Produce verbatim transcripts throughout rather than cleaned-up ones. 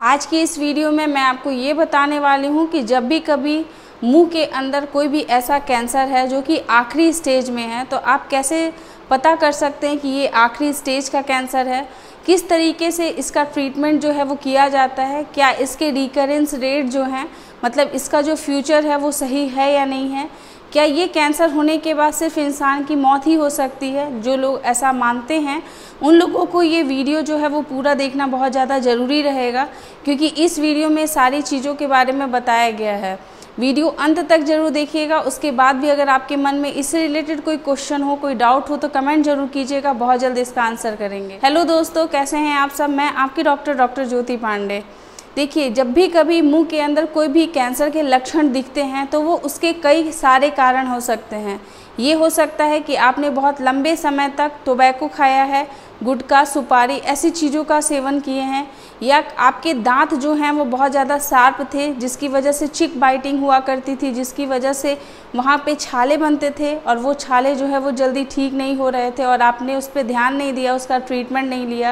आज की इस वीडियो में मैं आपको ये बताने वाली हूँ कि जब भी कभी मुंह के अंदर कोई भी ऐसा कैंसर है जो कि आखिरी स्टेज में है, तो आप कैसे पता कर सकते हैं कि ये आखिरी स्टेज का कैंसर है, किस तरीके से इसका ट्रीटमेंट जो है वो किया जाता है, क्या इसके रिकरेंस रेट जो हैं, मतलब इसका जो फ्यूचर है वो सही है या नहीं है, क्या ये कैंसर होने के बाद सिर्फ इंसान की मौत ही हो सकती है। जो लोग ऐसा मानते हैं उन लोगों को ये वीडियो जो है वो पूरा देखना बहुत ज़्यादा ज़रूरी रहेगा, क्योंकि इस वीडियो में सारी चीज़ों के बारे में बताया गया है। वीडियो अंत तक जरूर देखिएगा। उसके बाद भी अगर आपके मन में इससे रिलेटेड कोई क्वेश्चन हो, कोई डाउट हो, तो कमेंट जरूर कीजिएगा, बहुत जल्द इसका आंसर करेंगे। हेलो दोस्तों, कैसे हैं आप सब। मैं आपकी डॉक्टर डॉक्टर ज्योति पांडे। देखिए, जब भी कभी मुंह के अंदर कोई भी कैंसर के लक्षण दिखते हैं तो वो उसके कई सारे कारण हो सकते हैं। ये हो सकता है कि आपने बहुत लंबे समय तक टोबैको खाया है, गुटखा, सुपारी, ऐसी चीज़ों का सेवन किए हैं, या आपके दांत जो हैं वो बहुत ज़्यादा शार्प थे जिसकी वजह से चिक बाइटिंग हुआ करती थी, जिसकी वजह से वहाँ पे छाले बनते थे और वो छाले जो है वो जल्दी ठीक नहीं हो रहे थे और आपने उस पर ध्यान नहीं दिया, उसका ट्रीटमेंट नहीं लिया।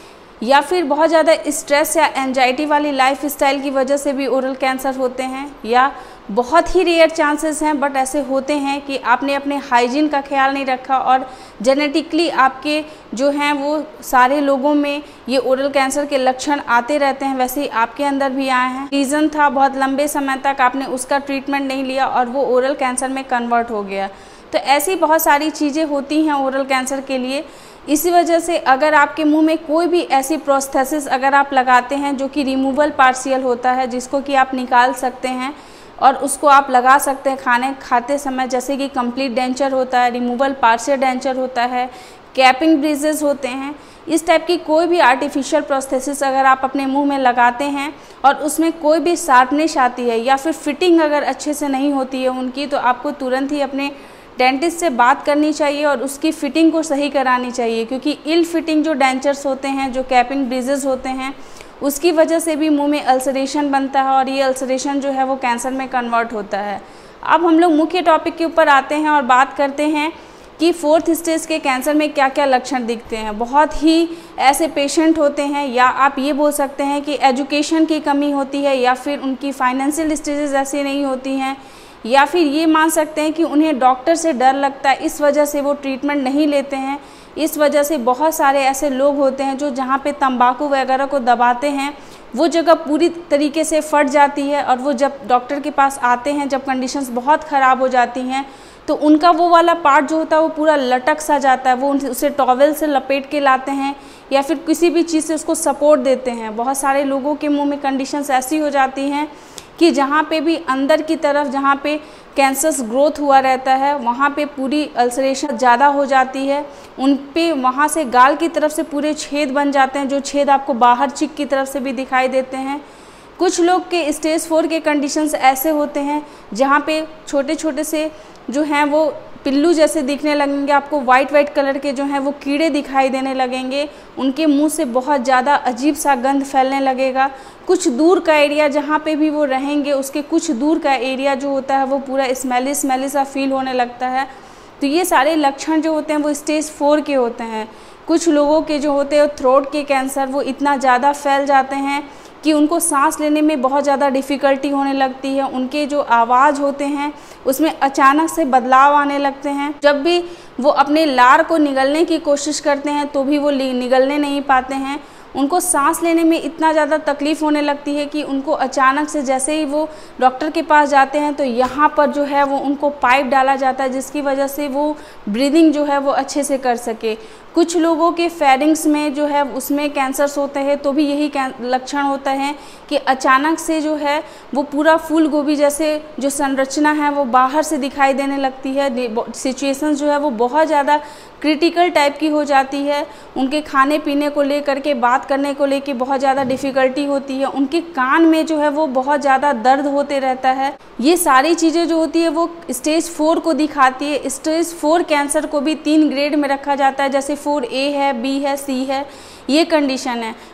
या फिर बहुत ज़्यादा स्ट्रेस या एंजाइटी वाली लाइफ स्टाइल की वजह से भी ओरल कैंसर होते हैं। या बहुत ही रेयर चांसेस हैं बट ऐसे होते हैं कि आपने अपने हाइजीन का ख्याल नहीं रखा और जेनेटिकली आपके जो हैं वो सारे लोगों में ये ओरल कैंसर के लक्षण आते रहते हैं, वैसे ही आपके अंदर भी आए हैं। रीज़न था बहुत लंबे समय तक आपने उसका ट्रीटमेंट नहीं लिया और वो ओरल कैंसर में कन्वर्ट हो गया। तो ऐसी बहुत सारी चीज़ें होती हैं ओरल कैंसर के लिए। इसी वजह से अगर आपके मुंह में कोई भी ऐसी प्रोस्थेसिस अगर आप लगाते हैं जो कि रिमूवल पार्शियल होता है, जिसको कि आप निकाल सकते हैं और उसको आप लगा सकते हैं खाने खाते समय, जैसे कि कंप्लीट डेंचर होता है, रिमूवल पार्शियल डेंचर होता है, कैपिंग ब्रिजेस होते हैं, इस टाइप की कोई भी आर्टिफिशियल प्रोस्थेसिस अगर आप अपने मुंह में लगाते हैं और उसमें कोई भी शार्पनेस आती है या फिर फिटिंग अगर अच्छे से नहीं होती है उनकी, तो आपको तुरंत ही अपने डेंटिस्ट से बात करनी चाहिए और उसकी फ़िटिंग को सही करानी चाहिए, क्योंकि इल फिटिंग जो डेंचर्स होते हैं, जो कैपिंग ब्रिजेस होते हैं, उसकी वजह से भी मुंह में अल्सरेशन बनता है और ये अल्सरेशन जो है वो कैंसर में कन्वर्ट होता है। अब हम लोग मुख्य टॉपिक के ऊपर आते हैं और बात करते हैं कि फोर्थ स्टेज के कैंसर में क्या क्या लक्षण दिखते हैं। बहुत ही ऐसे पेशेंट होते हैं, या आप ये बोल सकते हैं कि एजुकेशन की कमी होती है, या फिर उनकी फाइनेंशियल स्टेजेस ऐसी नहीं होती हैं, या फिर ये मान सकते हैं कि उन्हें डॉक्टर से डर लगता है, इस वजह से वो ट्रीटमेंट नहीं लेते हैं। इस वजह से बहुत सारे ऐसे लोग होते हैं जो जहाँ पे तंबाकू वगैरह को दबाते हैं वो जगह पूरी तरीके से फट जाती है और वो जब डॉक्टर के पास आते हैं, जब कंडीशंस बहुत ख़राब हो जाती हैं, तो उनका वो वाला पार्ट जो होता है वो पूरा लटक सा जाता है। वो उसे टॉवेल से लपेट के लाते हैं या फिर किसी भी चीज़ से उसको सपोर्ट देते हैं। बहुत सारे लोगों के मुँह में कंडीशंस ऐसी हो जाती हैं कि जहाँ पे भी अंदर की तरफ जहाँ पे कैंसर्स ग्रोथ हुआ रहता है वहाँ पे पूरी अल्सरेशन ज़्यादा हो जाती है, उन पे वहाँ से गाल की तरफ से पूरे छेद बन जाते हैं, जो छेद आपको बाहर चिक की तरफ से भी दिखाई देते हैं। कुछ लोग के स्टेज फोर के कंडीशंस ऐसे होते हैं जहाँ पे छोटे छोटे से जो हैं वो पिल्लू जैसे दिखने लगेंगे, आपको वाइट वाइट कलर के जो हैं वो कीड़े दिखाई देने लगेंगे, उनके मुंह से बहुत ज़्यादा अजीब सा गंध फैलने लगेगा। कुछ दूर का एरिया जहाँ पे भी वो रहेंगे उसके कुछ दूर का एरिया जो होता है वो पूरा स्मेली स्मेली सा फील होने लगता है। तो ये सारे लक्षण जो होते हैं वो स्टेज फोर के होते हैं। कुछ लोगों के जो होते हैं थ्रोट के कैंसर वो इतना ज़्यादा फैल जाते हैं कि उनको सांस लेने में बहुत ज़्यादा डिफ़िकल्टी होने लगती है। उनके जो आवाज़ होते हैं उसमें अचानक से बदलाव आने लगते हैं। जब भी वो अपने लार को निगलने की कोशिश करते हैं तो भी वो निगलने नहीं पाते हैं। उनको सांस लेने में इतना ज़्यादा तकलीफ़ होने लगती है कि उनको अचानक से जैसे ही वो डॉक्टर के पास जाते हैं तो यहाँ पर जो है वो उनको पाइप डाला जाता है, जिसकी वजह से वो ब्रीदिंग जो है वो अच्छे से कर सके। कुछ लोगों के फेरिंग्स में जो है उसमें कैंसर्स होते हैं तो भी यही लक्षण होता है कि अचानक से जो है वो पूरा फूल गोभी जैसे जो संरचना है वो बाहर से दिखाई देने लगती है। सिचुएशन जो है वो बहुत ज़्यादा क्रिटिकल टाइप की हो जाती है। उनके खाने पीने को लेकर के, बात करने को लेकर बहुत ज़्यादा डिफ़िकल्टी होती है। उनके कान में जो है वो बहुत ज़्यादा दर्द होते रहता है। ये सारी चीज़ें जो होती है वो स्टेज फोर को दिखाती है। स्टेज फोर कैंसर को भी तीन ग्रेड में रखा जाता है, जैसे फोर ए है, बी है, सी है, ये कंडीशन है।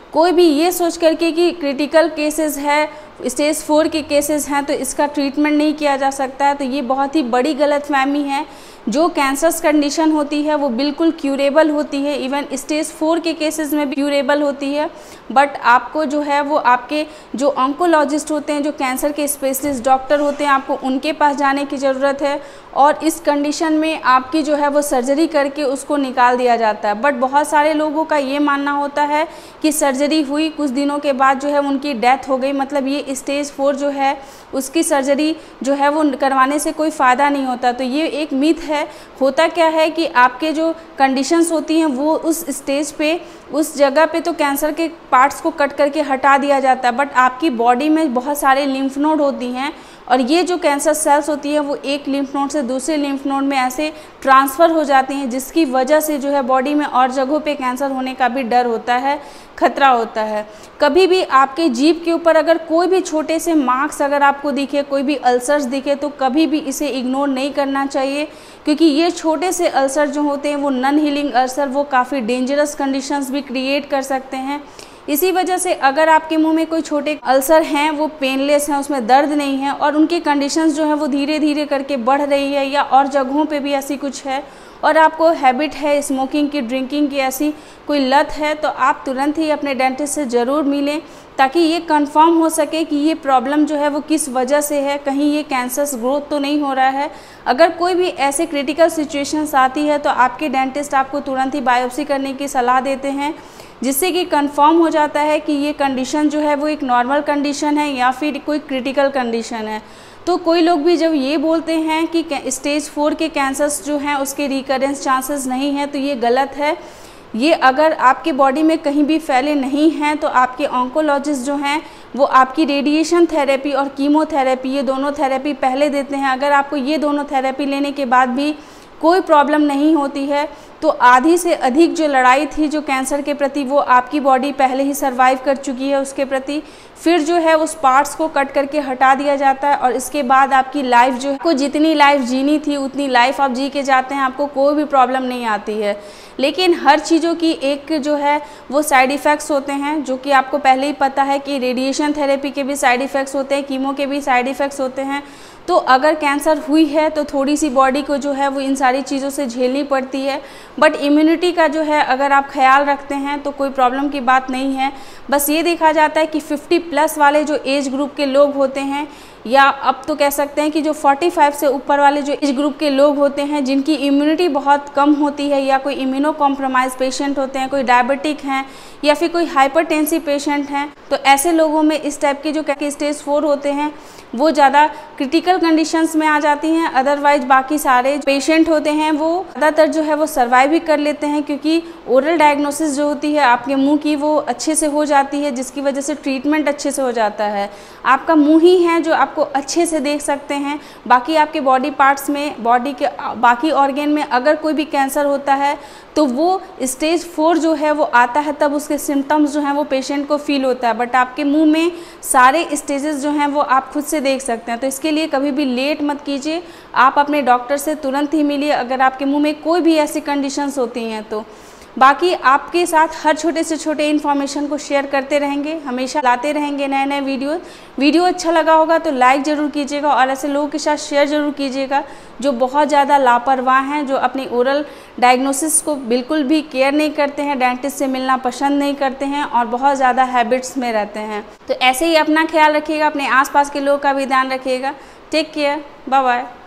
कोई भी ये सोच करके कि क्रिटिकल केसेस है, स्टेज फोर के केसेस हैं तो इसका ट्रीटमेंट नहीं किया जा सकता है, तो ये बहुत ही बड़ी गलतफहमी है। जो कैंसर्स कंडीशन होती है वो बिल्कुल क्यूरेबल होती है, इवन स्टेज फोर के केसेस में भी क्यूरेबल होती है। बट आपको जो है वो आपके जो ऑन्कोलॉजिस्ट होते हैं, जो कैंसर के स्पेशलिस्ट डॉक्टर होते हैं, आपको उनके पास जाने की ज़रूरत है। और इस कंडीशन में आपकी जो है वो सर्जरी करके उसको निकाल दिया जाता है। बट बहुत सारे लोगों का ये मानना होता है कि सर्जरी हुई, कुछ दिनों के बाद जो है उनकी डेथ हो गई, मतलब ये स्टेज फोर जो है उसकी सर्जरी जो है वो करवाने से कोई फ़ायदा नहीं होता। तो ये एक मिथ है। होता क्या है कि आपके जो कंडीशंस होती हैं वो उस स्टेज पे, उस जगह पे तो कैंसर के पार्ट्स को कट करके हटा दिया जाता है, बट आपकी बॉडी में बहुत सारे लिम्फ नोड होती हैं और ये जो कैंसर सेल्स होती है वो एक लिम्फ नोड से दूसरे लिम्फ नोड में ऐसे ट्रांसफ़र हो जाती हैं, जिसकी वजह से जो है बॉडी में और जगहों पे कैंसर होने का भी डर होता है, खतरा होता है। कभी भी आपके जीभ के ऊपर अगर कोई भी छोटे से मार्क्स अगर आपको दिखे, कोई भी अल्सर्स दिखे, तो कभी भी इसे इग्नोर नहीं करना चाहिए, क्योंकि ये छोटे से अल्सर जो होते हैं वो नॉन हीलिंग अल्सर, वो काफ़ी डेंजरस कंडीशंस भी क्रिएट कर सकते हैं। इसी वजह से अगर आपके मुंह में कोई छोटे अल्सर हैं, वो पेनलेस हैं, उसमें दर्द नहीं है और उनकी कंडीशंस जो है वो धीरे धीरे करके बढ़ रही है, या और जगहों पे भी ऐसी कुछ है और आपको हैबिट है स्मोकिंग की, ड्रिंकिंग की, ऐसी कोई लत है, तो आप तुरंत ही अपने डेंटिस्ट से ज़रूर मिलें, ताकि ये कंफर्म हो सके कि ये प्रॉब्लम जो है वो किस वजह से है, कहीं ये कैंसर्स ग्रोथ तो नहीं हो रहा है। अगर कोई भी ऐसे क्रिटिकल सिचुएशंस आती है तो आपके डेंटिस्ट आपको तुरंत ही बायोप्सी करने की सलाह देते हैं, जिससे कि कंफर्म हो जाता है कि ये कंडीशन जो है वो एक नॉर्मल कंडीशन है या फिर कोई क्रिटिकल कंडीशन है। तो कोई लोग भी जब ये बोलते हैं कि स्टेज फोर के कैंसर्स जो हैं उसके रिकरेंस चांसेस नहीं हैं, तो ये गलत है। ये अगर आपके बॉडी में कहीं भी फैले नहीं हैं तो आपके ऑन्कोलॉजिस्ट जो हैं वो आपकी रेडिएशन थेरेपी और कीमोथेरेपी, ये दोनों थेरेपी पहले देते हैं। अगर आपको ये दोनों थेरेपी लेने के बाद भी कोई प्रॉब्लम नहीं होती है तो आधी से अधिक जो लड़ाई थी जो कैंसर के प्रति, वो आपकी बॉडी पहले ही सरवाइव कर चुकी है उसके प्रति। फिर जो है उस पार्ट्स को कट करके हटा दिया जाता है और इसके बाद आपकी लाइफ जो है, को जितनी लाइफ जीनी थी उतनी लाइफ आप जी के जाते हैं, आपको कोई भी प्रॉब्लम नहीं आती है। लेकिन हर चीज़ों की एक जो है वो साइड इफ़ेक्ट्स होते हैं, जो कि आपको पहले ही पता है कि रेडिएशन थेरेपी के भी साइड इफ़ेक्ट्स होते हैं, कीमो के भी साइड इफ़ेक्ट्स होते हैं। तो अगर कैंसर हुई है तो थोड़ी सी बॉडी को जो है वो इन सारी चीज़ों से झेलनी पड़ती है, बट इम्यूनिटी का जो है अगर आप ख्याल रखते हैं तो कोई प्रॉब्लम की बात नहीं है। बस ये देखा जाता है कि फिफ्टी प्लस वाले जो एज ग्रुप के लोग होते हैं, या अब तो कह सकते हैं कि जो पैंतालीस से ऊपर वाले जो एज ग्रुप के लोग होते हैं, जिनकी इम्यूनिटी बहुत कम होती है, या कोई इम्यूनो कॉम्प्रोमाइज पेशेंट होते हैं, कोई डायबिटिक हैं या फिर कोई हाइपरटेंसिव पेशेंट हैं, तो ऐसे लोगों में इस टाइप के जो स्टेज फोर होते हैं वो ज़्यादा क्रिटिकल कंडीशंस में आ जाती हैं। अदरवाइज बाकी सारे पेशेंट होते हैं वो ज़्यादातर जो है वो सर्वाइव भी कर लेते हैं, क्योंकि ओरल डायग्नोसिस जो होती है आपके मुंह की वो अच्छे से हो जाती है, जिसकी वजह से ट्रीटमेंट अच्छे से हो जाता है। आपका मुंह ही है जो आपको अच्छे से देख सकते हैं। बाकी आपके बॉडी पार्ट्स में, बॉडी के बाकी ऑर्गेन में अगर कोई भी कैंसर होता है तो वो स्टेज फोर जो है वो आता है, तब उसके सिम्टम्स जो हैं वो पेशेंट को फील होता है, बट आपके मुंह में सारे स्टेजेस जो हैं वो आप खुद से देख सकते हैं। तो इसके लिए कभी भी लेट मत कीजिए, आप अपने डॉक्टर से तुरंत ही मिलिए अगर आपके मुंह में कोई भी ऐसी कंडीशंस होती हैं तो। बाकी आपके साथ हर छोटे से छोटे इन्फॉर्मेशन को शेयर करते रहेंगे, हमेशा लाते रहेंगे नए नए वीडियो। वीडियो अच्छा लगा होगा तो लाइक ज़रूर कीजिएगा और ऐसे लोगों के साथ शेयर ज़रूर कीजिएगा जो बहुत ज़्यादा लापरवाह हैं, जो अपनी ओरल डायग्नोसिस को बिल्कुल भी केयर नहीं करते हैं, डेंटिस्ट से मिलना पसंद नहीं करते हैं और बहुत ज़्यादा हैबिट्स में रहते हैं। तो ऐसे ही अपना ख्याल रखिएगा, अपने आसपास के लोगों का भी ध्यान रखिएगा। Take care, bye bye.